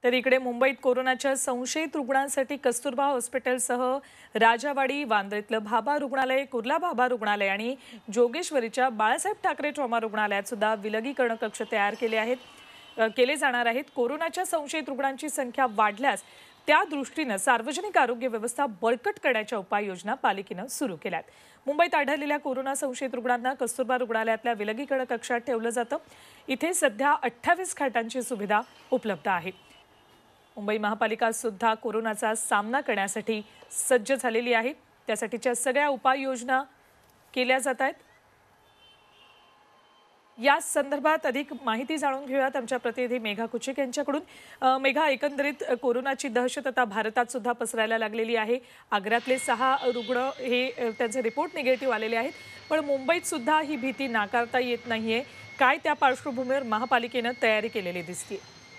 तर इकडे मुंबईत कोरोनाच्या संशयित रुग्णांसाठी कस्तुरबा हॉस्पिटलसह राजावाडी, वांद्र्यातलं भाभा रुग्णालय, कुर्ला भाभा रुग्णालय आणि जोगेश्वरीच्या बाळासाहेब ठाकरे ट्रॉमा रुग्णालयात सुद्धा विलगीकरण कक्ष तयार केले जाणार आहेत। कोरोनाच्या संशयित रुग्णांची संख्या वाढल्यास त्या दृष्टीने सार्वजनिक आरोग्य व्यवस्था बळकट करण्याच्या उपाययोजना पालिकेने सुरू केल्यात। मुंबईत आढळलेल्या कोरोना संशयित रुग्णांना कस्तुरबा रुग्णालयातल्या विलगीकरण कक्षात ठेवलं जातं। इथे सध्या 28 खाटांची सुविधा उपलब्ध आहे। मुंबई महापालिका सुद्धा कोरोनाचा सामना करण्यासाठी सज्ज झालेली आहे। त्यासाठीच्या सगळ्या उपाययोजना केल्या जात आहेत। या संदर्भात अधिक माहिती जाणून घेऊयात आमच्या प्रतिनिधी मेघा कुचिक यांच्याकडून। मेघा, एकंदरीत कोरोनाची दहशत आता भारतात सुद्धा पसरायला लागलेली आहे। आग्र्यातले 6 रुग्ण हे त्यांचे रिपोर्ट निगेटिव्ह आलेले आहेत, पण मुंबईत सुद्धा ही भीती नाकारता येत नाहीये। काय त्या पार्श्वभूमीवर महापालिकेने तयारी केलेली दिसते?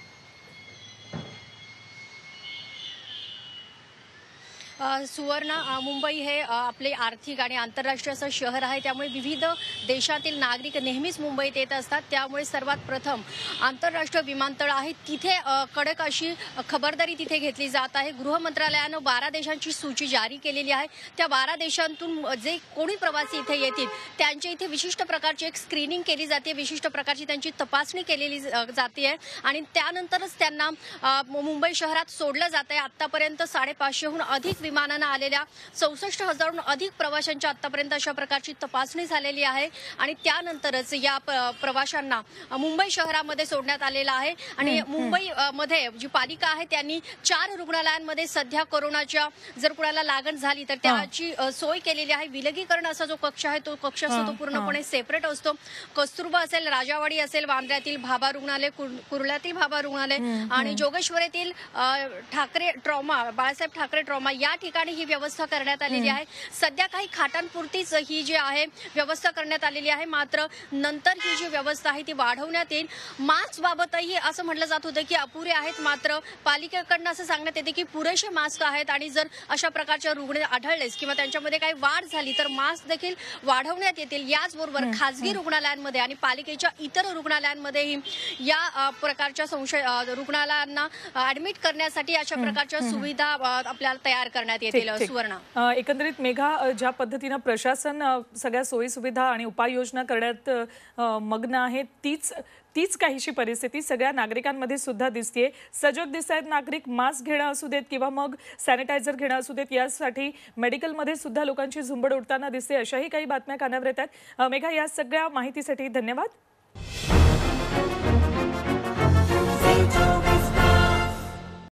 सुवर्ण, मुंबई हे आपले आर्थिक आणि आंतरराष्ट्रीय असं शहर आहे, त्यामुळे विविध देशातील नागरिक नेहमीच मुंबईत येत असतात। त्यामुळे सर्वात प्रथम आंतरराष्ट्रीय विमानतळ आहे तिथे कडक अशी खबरदारी तिथे घेतली जात आहे। गृह मंत्रालयाने 12 देशांची सूची जारी केलेली आहे। त्या 12 देशांतून जे कोणी प्रवासी इथे येतील त्यांच्या इथे विशिष्ट प्रकारची एक स्क्रीनिंग केली जाते, विशिष्ट प्रकारची त्यांची तपासणी केलेली जाते आणि त्यानंतरच त्यांना मुंबई शहरात सोडलं जात आहे। आतापर्यंत 550हून अधिक विमानाने आलेल्या 64,000हून अधिक प्रवाशांच्या आतापर्यंत अशा प्रकारची तपासणी झालेली आहे आणि त्यानंतरच या प्रवाशांना मुंबई शहरामध्ये सोडण्यात आलेला आहे। आणि मुंबई मध्ये जी पालिका आहे त्यांनी 4 रुग्णालयांमध्ये सध्या कोरोनाच्या जर कुणाला लागण झाली तर त्याची सोय केलेली आहे। विलगीकरण असा जो कक्ष आहे तो कक्ष असतो तो पूर्णपणे सेपरेट असतो। कस्तुरबा असेल, राजावाडी असेल, वांद्र्यातील भाभा रुग्णालय, कुर्ल्यातील भाभा रुग्णालय आणि जोगेश्वरीतील ठाकरे ट्रॉमा, बाळासाहेब ठाकरे ट्रॉमा या ठिकाणी ही व्यवस्था करण्यात आलेली आहे। सध्या काही खाटांपुरतीच ही जी आहे व्यवस्था करण्यात आलेली आहे, मात्र नंतर ही जी व्यवस्था आहे ती वाढवण्यात येईल। मास्क बाबतही असं म्हटलं जात होतं की अपुरे आहेत, मात्र पालिकेकडून असं सांगण्यात येते की पुरेसे मास्क आहेत आणि जर अशा प्रकारचे रुग्ण आढळलेच किंवा त्यांच्यामध्ये काही वाढ झाली तर मास्क देखील वाढवण्यात येतील। याचबरोबर खासगी रुग्णालयांमध्ये आणि पालिकेच्या इतर रुग्णालयांमध्येही या प्रकारच्या रुग्णालयांना ऍडमिट करण्यासाठी अशा प्रकारच्या सुविधा आपल्याला तयार करण्यात येतील। सुवर्ण, एकंदरीत मेघा, ज्या पद्धतीने प्रशासन सगळ्या सोयी सुविधा आणि उपाययोजना करण्यात मग्न आहे तीच काहीशी परिस्थिती सगळ्या नागरिकांमध्ये सुद्धा दिसतेय। सजग दिसतायत नागरिक, मास्क घेणं असू देत किंवा मग सॅनिटायझर घेणं असू देत, यासाठी मेडिकलमध्ये सुद्धा लोकांची झुंबड उडताना दिसते। अशाही काही बातम्या कानावर येतात। मेघा, या सगळ्या माहितीसाठी धन्यवाद।